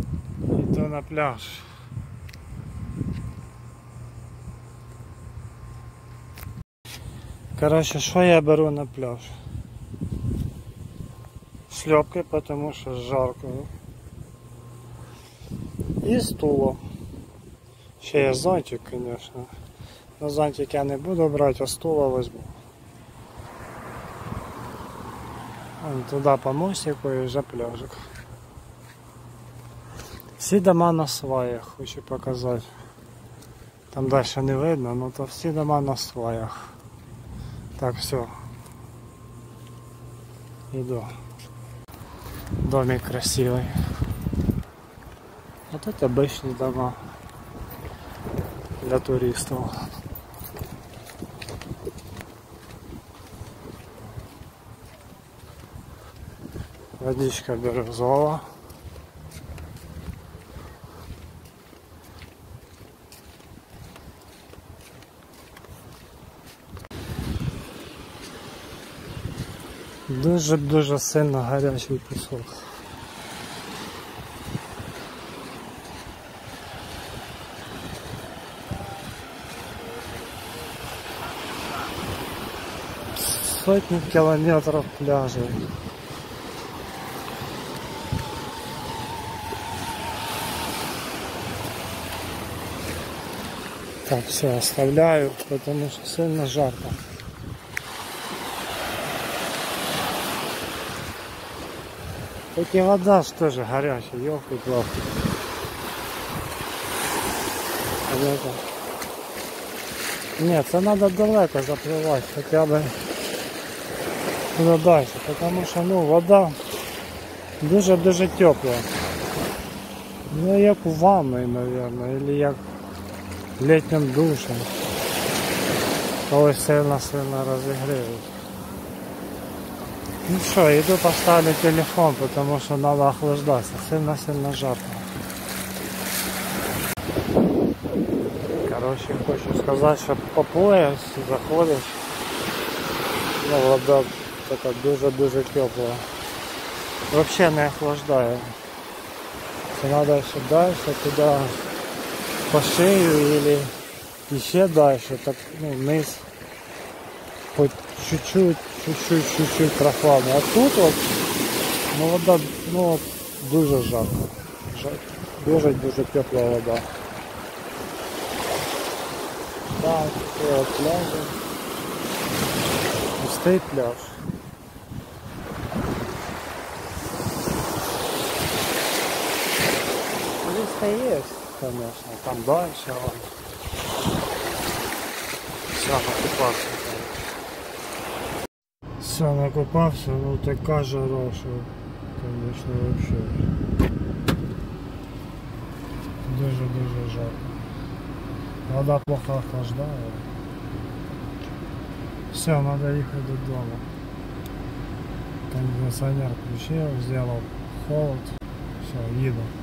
Йду на пляж. Короче, що я беру на пляж? Шлепки, потому що жарко. І стуло. Ще є зонтик, конечно. Но зонтик я не буду брати, а стуло возьму. Вон туда по мостику и за пляжик. Всі дома на сваях, хочу показати. Там дальше не видно, но то всі дома на сваях. Так, все. Иду. Домик красивый. Вот это обычные дома для туристов. Водичка бирюзова. Дуже сильно гарячий пісок. Сотни километров пляжей. Так, все, оставляю, потому что сильно жарко. Так и вода ж тоже горячая, ёлки-палки. Нет, это надо далеко заплывать, хотя бы туда дальше, потому что, ну, вода дуже теплая. Ну, як в ванной, наверное, или як летним душем. Коли сильно разогреют. Ну что, иду поставлю телефон, потому что надо охлаждаться. Сильно жарко. Короче, хочу сказать, что по пояс заходишь, ну, вода така дуже теплая. Вообще не охлаждает. Надо еще дальше туда по шею или еще дальше, так, ну, вниз, хоть чуть-чуть прохладно. А тут вот, ну, вода, ну, вот, дуже жарко. Дуже тепла вода. Так, такий от пляж. Пустий пляж. Здесь есть, конечно, там дальше. Вон. Все, накупався. Все, накупався, ну така жара, що, конечно, вообще. Дуже жарко. Вода плохо охлаждає. Все, надо ехать додому. Кондиционер включил, сделал холод. Все, еду.